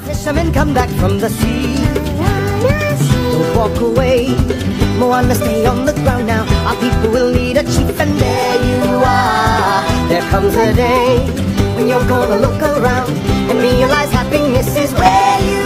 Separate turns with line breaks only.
Fishermen come back from the sea. Don't walk away, Moana, stay on the ground now. Our people will need a chief, and there you are. There comes a day when you're gonna look around and realize happiness is where you